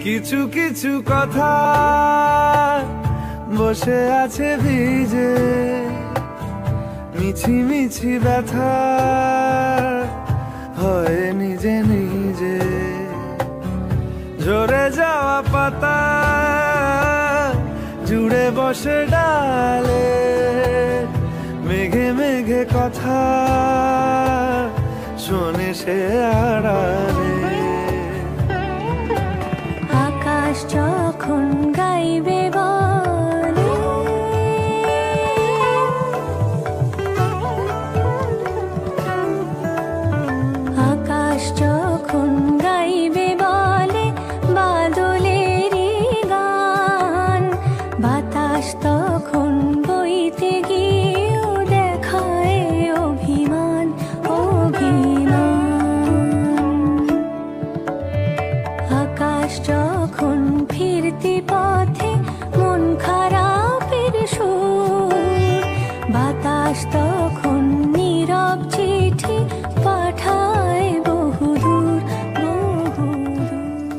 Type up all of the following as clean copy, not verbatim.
কিছু কিছু কথা বসে আছে ভিজে, মিছি মিছি ব্যথা হয় নিজে নিজে। ঝরে যাওয়া পাতা জুড়ে বসে ডালে, মেঘে মেঘে কথা শোনে সে আড়ালে। আকাশ যখন গাইবে বলে, আকাশ যখন গাইবে বলে বাদলেরই গান, বাতাস তখন বইতে গিয়েও দেখায় অভিমান অভিমান। আকাশ যখন ফিরতি পথে মন খারাপের সুর, বাতাস তখন নীরব চিঠি পাঠায় বহুদূর বহুদূর।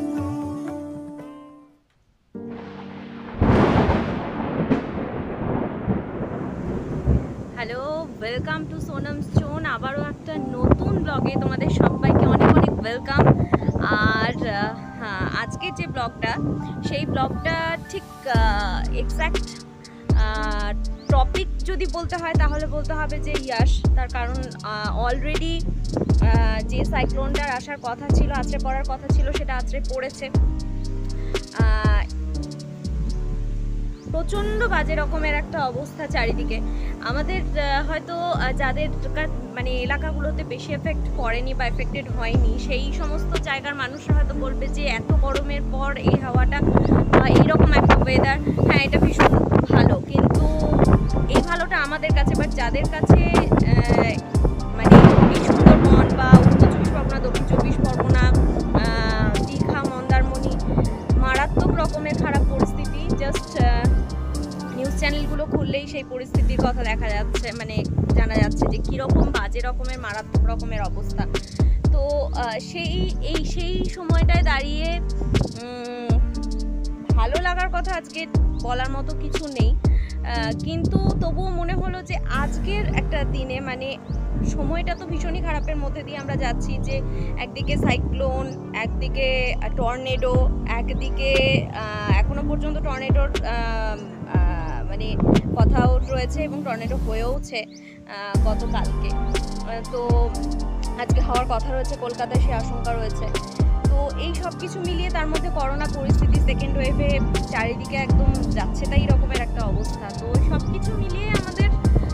Hello, welcome to Sonam stone. আবারও একটা নতুন ব্লগে তোমাদের সবাইকে অনেক অনেক ওয়েলকাম। আর আজকের যে ব্লগটা, সেই ব্লগটা ঠিক এক্স্যাক্ট টপিক যদি বলতে হয় তাহলে বলতে হবে যে ইয়াশ। তার কারণ অলরেডি যে সাইক্লোনটার আসার কথা ছিল, আছড়ে পড়ার কথা ছিল, সেটা আছড়ে পড়েছে। প্রচণ্ড বাজে রকমের একটা অবস্থা চারিদিকে। আমাদের হয়তো যাদের মানে এলাকাগুলোতে বেশি এফেক্ট পড়েনি বা এফেক্টেড হয়নি, সেই সমস্ত জায়গার মানুষরা হয়তো বলবে যে এত গরমের পর এই হাওয়াটা, এইরকম একটা ওয়েদার, হ্যাঁ এটা ভীষণ ভালো। কিন্তু এই ভালোটা আমাদের কাছে, বাট যাদের কাছে মানে এই সুন্দরবন বা উত্তর চব্বিশ পরগনা, দক্ষিণ চব্বিশ পরগনা, দীঘা, মন্দারমণি, মারাত্মক রকমের খারাপ পরিস্থিতি। জাস্ট নিউজ চ্যানেলগুলো খুললেই সেই পরিস্থিতির কথা দেখা যাচ্ছে, মানে জানা যাচ্ছে যে কীরকম বাজে রকমের মারাত্মক রকমের অবস্থা। তো সেই সময়টায় দাঁড়িয়ে ভালো লাগার কথা আজকে বলার মতো কিছু নেই, কিন্তু তবুও মনে হলো যে আজকের একটা দিনে, মানে সময়টা তো ভীষণই খারাপের মধ্যে দিয়ে আমরা যাচ্ছি। যে একদিকে সাইক্লোন, একদিকে টর্নেডো, একদিকে এখনো পর্যন্ত টর্নেডোর মানে কথাও রয়েছে এবং টর্নেডো হয়েওছে গতকালকে। তো আজকে হওয়ার কথা রয়েছে, কলকাতায় সে আশঙ্কা রয়েছে। তো এই সব কিছু মিলিয়ে তার মধ্যে করোনা পরিস্থিতি, সেকেন্ড ওয়েভে চারিদিকে একদম যাচ্ছে তাই রকমের একটা অবস্থা। তো সব কিছু মিলিয়ে আমাদের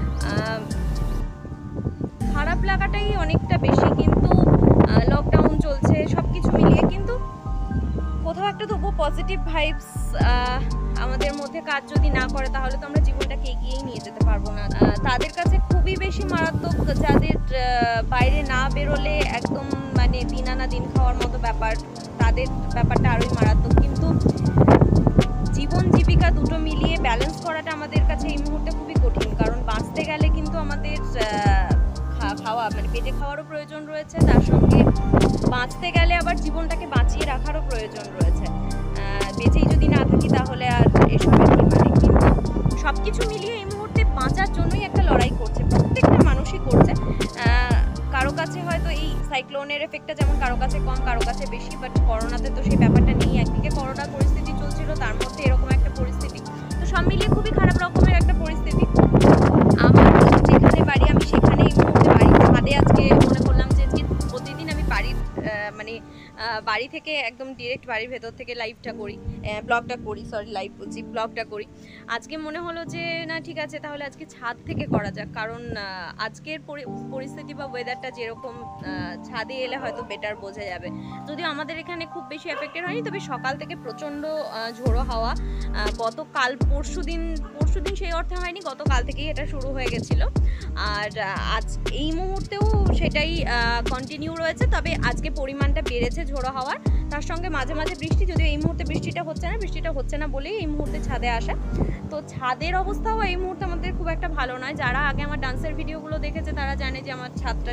খারাপ লাগাটাই অনেকটা বেশি। কিন্তু লকডাউন চলছে, সব কিছু মিলিয়ে কিন্তু কোথাও একটা তবুও পজিটিভ ভাইবস আমাদের মধ্যে কাজ যদি না করে, তাহলে তো আমরা জীবনটাকে এগিয়েই নিয়ে যেতে পারবো না। তাদের কাছে খুবই বেশি মারাত্মক, যাদের বাইরে না বেরোলে একদম মানে দিন আনা দিন খাওয়ার মতো ব্যাপার, তাদের ব্যাপারটা আরোই মারাত্মক। কিন্তু জীবন জীবিকা দুটো মিলিয়ে ব্যালেন্স করাটা আমাদের কাছে এই মুহূর্তে খুবই কঠিন। কারণ বাঁচতে গেলে কিন্তু আমাদের খাওয়া, মানে পেটে খাওয়ারও প্রয়োজন রয়েছে, তার সঙ্গে বাঁচতে গেলে আবার জীবনটাকে বাঁচিয়ে রাখারও প্রয়োজন রয়েছে। বেঁচেই যদি না থাকি তাহলে আর এসবের কি মানে। কিন্তু সব কিছু মিলিয়ে এই মুহূর্তে বাঁচার জন্যই একটা লড়াই করছে, প্রত্যেকটা মানুষই করছে। কারো কাছে হয়তো এই সাইক্লোনের এফেক্টটা যেমন কারো কাছে কম, কারো কাছে বেশি, বাট করোনাতে তো সেই ব্যাপারটা নেই। একদিকে করোনার পরিস্থিতি চলছিল, তার মধ্যে এরকম একটা পরিস্থিতি, তো সব মিলিয়ে খুবই খারাপ রকমের একটা পরিস্থিতি। আমার যেখানে বাড়ি, আমি সেখানে এই মুহূর্তে বাড়ির ছাদে আজকে মনে করলাম যে প্রতিদিন আমি বাড়ির মানে বাড়ি থেকে একদম ডিরেক্ট বাড়ির ভেতর থেকে ব্লগটা করি। আজকে মনে হলো যে না ঠিক আছে, তাহলে আজকে ছাদ থেকে করা যাক। কারণ আজকের পরিস্থিতি বা ওয়েদারটা যেরকম, ছাদে এলে হয়তো বেটার বোঝা যাবে। যদিও আমাদের এখানে খুব বেশি এফেক্টেড হয়নি, তবে সকাল থেকে প্রচণ্ড ঝোড়ো হাওয়া। গতকাল পরশুদিন সেই অর্থে হয়নি, গতকাল থেকেই এটা শুরু হয়ে গেছিলো। আর আজ এই মুহূর্তেও সেটাই কন্টিনিউ রয়েছে, তবে আজকে পরিমাণটা বেড়েছে ঝোড়ো হাওয়ার, তার সঙ্গে মাঝে মাঝে বৃষ্টি। যদিও এই মুহূর্তে বৃষ্টিটা হচ্ছে না বলেই এই মুহূর্তে ছাদে আসা। তো ছাদের অবস্থাও এই মুহূর্তে আমাদের খুব একটা ভালো নয়। যারা আগে আমার ডান্সের ভিডিওগুলো দেখেছে তারা জানে যে আমার ছাদটা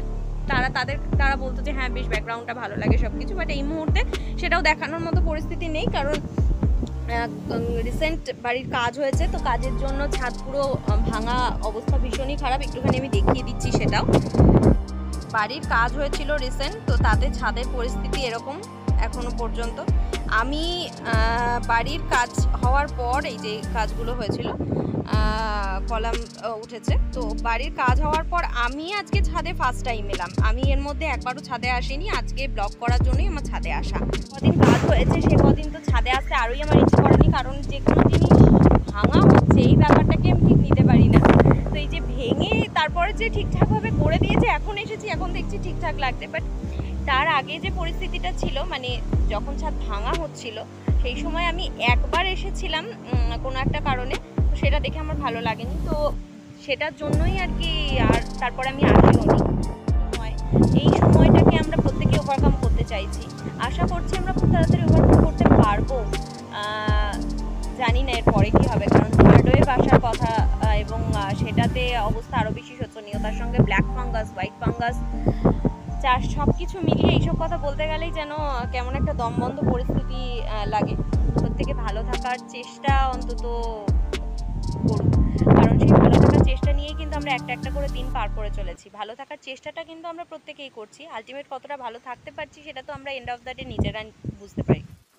তারা বলতো যে হ্যাঁ বেশ ব্যাকগ্রাউন্ডটা ভালো লাগে সব কিছু, বাট এই মুহূর্তে সেটাও দেখানোর মতো পরিস্থিতি নেই, কারণ রিসেন্ট বাড়ির কাজ হয়েছে, তো কাজের জন্য ছাদ পুরো ভাঙা অবস্থা, ভীষণই খারাপ। একটুখানি আমি দেখিয়ে দিচ্ছি সেটাও। বাড়ির কাজ হয়েছিল রিসেন্ট, তো তাতে ছাদের পরিস্থিতি এরকম এখনো পর্যন্ত। আমি বাড়ির কাজ হওয়ার পর, এই যে কাজগুলো হয়েছিল, কলাম উঠেছে, তো বাড়ির কাজ হওয়ার পর আমি আজকে ছাদে ফার্স্ট টাইম এলাম। আমি এর মধ্যে একবারও ছাদে আসিনি, আজকে ব্লগ করার জন্যই আমার ছাদে আসা। কদিন কাজ হয়েছে সে কদিন তো ছাদে আসতে আরোই আমার ইচ্ছে করেনি, কারণ যে কোনো জিনিস ভাঙা হচ্ছে এই ব্যাপারটাকে আমি ঠিক নিতে পারি না। তো এই যে ভেঙে তারপরে যে ঠিকঠাকভাবে করে দিয়েছে, এখন এসেছি এখন দেখছি ঠিকঠাক লাগছে, বাট তার আগে যে পরিস্থিতিটা ছিল, মানে যখন ছাদ ভাঙা হচ্ছিল সেই সময় আমি একবার এসেছিলাম কোনো একটা কারণে, তো সেটা দেখে আমার ভালো লাগেনি, তো সেটার জন্যই আর কি আর তারপরে আমি আসিও নি। এই সময়টাকে আমরা প্রত্যেকে ওভারকাম করতে চাইছি, আশা করছি আমরা খুব তাড়াতাড়ি ওভারকাম করতে পারবো। জানি না এরপরে কী হবে, কারণ থার্ড ওয়েভ আসার কথা, এবং সেটাতে অবস্থা আরও বেশি শোচনীয়। তার সঙ্গে ব্ল্যাক ফাঙ্গাস, হোয়াইট ফাঙ্গাস, চাষ সব কিছু মিলিয়ে এইসব কথা বলতে গেলেই যেন কেমন একটা দমবন্ধ পরিস্থিতি লাগে। প্রত্যেকে ভালো থাকার চেষ্টা অন্তত করুক, কারণ সেই ভালো থাকার চেষ্টা নিয়েই কিন্তু আমরা একটা একটা করে দিন পার করে চলেছি। ভালো থাকার চেষ্টাটা কিন্তু আমরা প্রত্যেকেই করছি, আলটিমেট কতটা ভালো থাকতে পারছি সেটা তো আমরা এন্ড অফ দ্য ডে নিজেরা বুঝতে পারি।